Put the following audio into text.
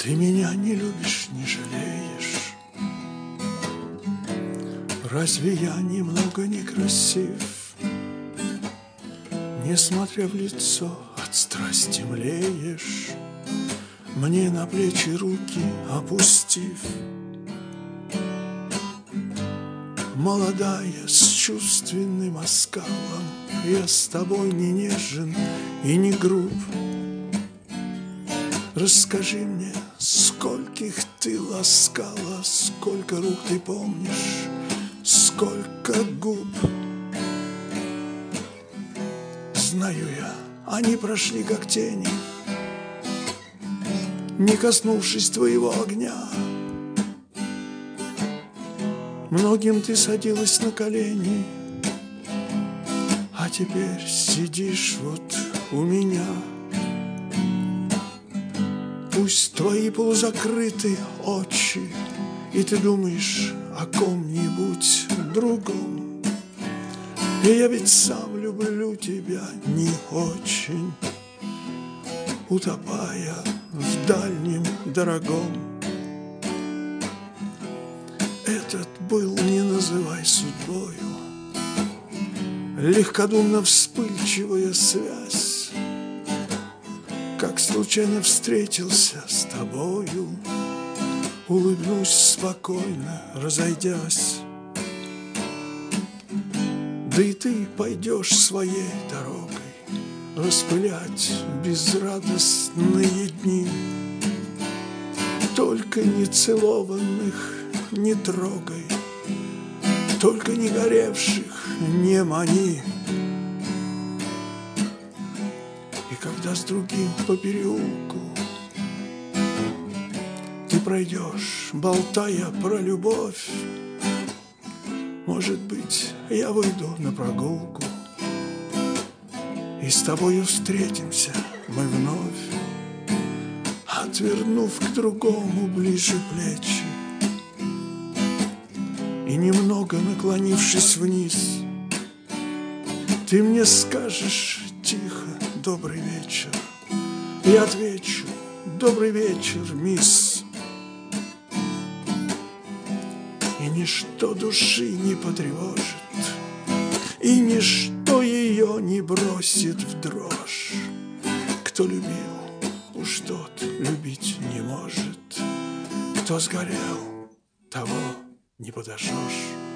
Ты меня не любишь, не жалеешь. Разве я немного некрасив? Несмотря в лицо, от страсти млеешь, мне на плечи руки опустив. Молодая, с чувственным оскалом, я с тобой не нежен и не груб. Расскажи мне, скольких ты ласкала, сколько рук ты помнишь, сколько губ. Знаю я, они прошли как тени, не коснувшись твоего огня. Многим ты садилась на колени, а теперь сидишь вот у меня. Пусть твои полузакрыты очи, и ты думаешь о ком-нибудь другом. И я ведь сам люблю тебя не очень, утопая в дальнем дорогом. Этот был, не называй судьбою, легкодумно вспыльчивая связь. Как случайно встретился с тобою, улыбнусь спокойно, разойдясь. Да и ты пойдешь своей дорогой, распылять безрадостные дни. Только нецелованных не трогай, только не горевших не мани. И когда с другим по переулку ты пройдешь, болтая про любовь, может быть, я выйду на прогулку, и с тобою встретимся мы вновь, отвернув к другому ближе плечи и немного наклонившись вниз. Ты мне скажешь тихо: добрый вечер. Я отвечу: добрый вечер, мисс. И ничто души не потревожит, и ничто ее не бросит в дрожь. Кто любил, уж тот любить не может. Кто сгорел, того не подожжешь.